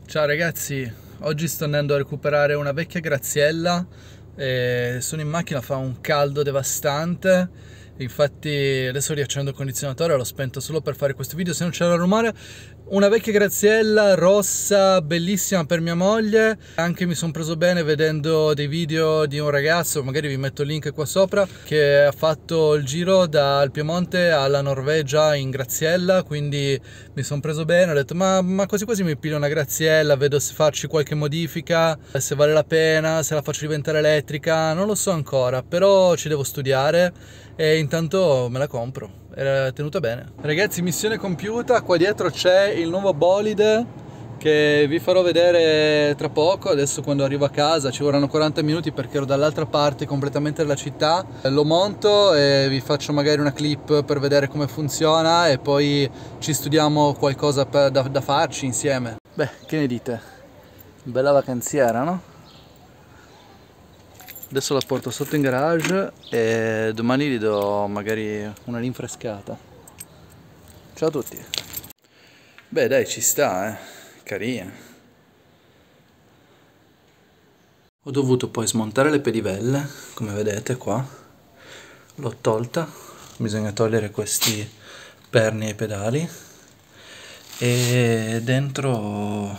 Ciao ragazzi, oggi sto andando a recuperare una vecchia graziella e sono in macchina, fa un caldo devastante. Infatti adesso riaccendo il condizionatore, l'ho spento solo per fare questo video se non c'era rumore. Una vecchia graziella rossa, bellissima per mia moglie. Anche mi sono preso bene vedendo dei video di un ragazzo, magari vi metto il link qua sopra, che ha fatto il giro dal Piemonte alla Norvegia in graziella, quindi mi sono preso bene, ho detto ma quasi quasi mi piglio una graziella, vedo se farci qualche modifica, se vale la pena, se la faccio diventare elettrica, non lo so ancora, però ci devo studiare e intanto me la compro. Era tenuta bene. Ragazzi, missione compiuta, qua dietro c'è il nuovo bolide che vi farò vedere tra poco. Adesso quando arrivo a casa ci vorranno 40 minuti perché ero dall'altra parte completamente della città. Lo monto e vi faccio magari una clip per vedere come funziona e poi ci studiamo qualcosa da farci insieme. Beh, che ne dite? Bella vacanziera, no? Adesso la porto sotto in garage e domani gli do magari una rinfrescata. Ciao a tutti. Beh dai, ci sta, carina. Ho dovuto poi smontare le pedivelle, come vedete qua. L'ho tolta, bisogna togliere questi perni ai pedali. E dentro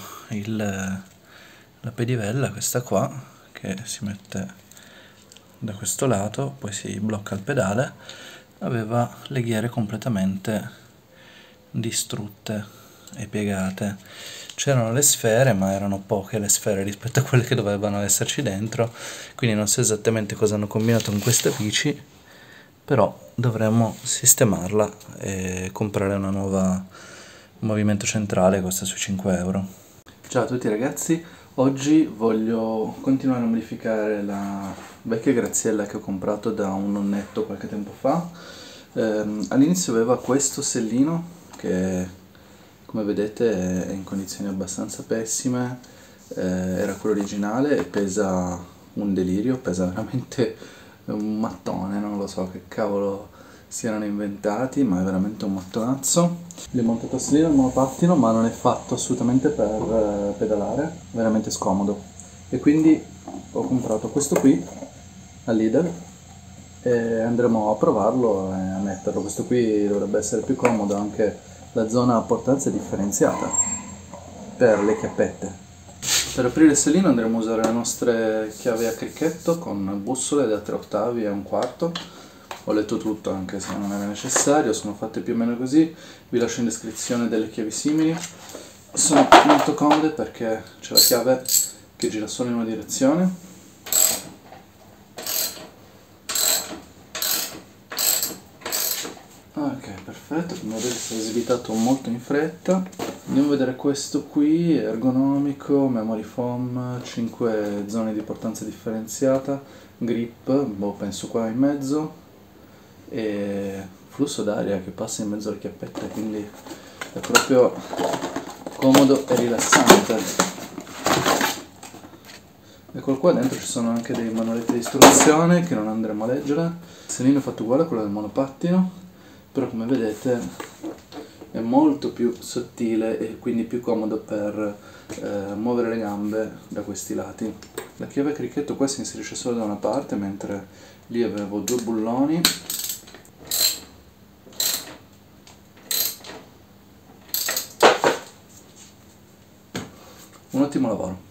la pedivella, questa qua, che si mette da questo lato, poi si blocca il pedale, aveva le ghiere completamente distrutte e piegate. C'erano le sfere, ma erano poche le sfere rispetto a quelle che dovevano esserci dentro, quindi non so esattamente cosa hanno combinato con questa bici, però dovremmo sistemarla e comprare una nuova movimento centrale, costa sui 5 euro. Ciao a tutti ragazzi, oggi voglio continuare a modificare la vecchia graziella che ho comprato da un nonnetto qualche tempo fa. All'inizio aveva questo sellino che, come vedete, è in condizioni abbastanza pessime. Era quello originale e pesa un delirio, pesa veramente un mattone, non lo so che cavolo si erano inventati, ma è veramente un mattonazzo. Gli ho montato il sellino al monopattino, ma non è fatto assolutamente per pedalare, veramente scomodo. E quindi ho comprato questo qui al Lidl e andremo a provarlo e a metterlo. Questo qui dovrebbe essere più comodo, anche la zona a portanza è differenziata per le chiappette. Per aprire il sellino andremo a usare le nostre chiavi a cricchetto con bussole da 3 ottavi e un quarto. Ho letto tutto anche se non era necessario, sono fatte più o meno così. Vi lascio in descrizione delle chiavi simili. Sono molto comode perché c'è la chiave che gira solo in una direzione. Ok, perfetto, come vedete si è svitato molto in fretta. Andiamo a vedere questo qui, ergonomico, memory foam, 5 zone di portanza differenziata, grip, boh, penso qua in mezzo, e flusso d'aria che passa in mezzo alle chiappette, quindi è proprio comodo e rilassante. Ecco qua dentro ci sono anche dei manualetti di istruzione che non andremo a leggere. Il sellino è fatto uguale a quello del monopattino, però come vedete è molto più sottile e quindi più comodo per muovere le gambe da questi lati. La chiave a cricchetto qua si inserisce solo da una parte, mentre lì avevo 2 bulloni. Un ottimo lavoro.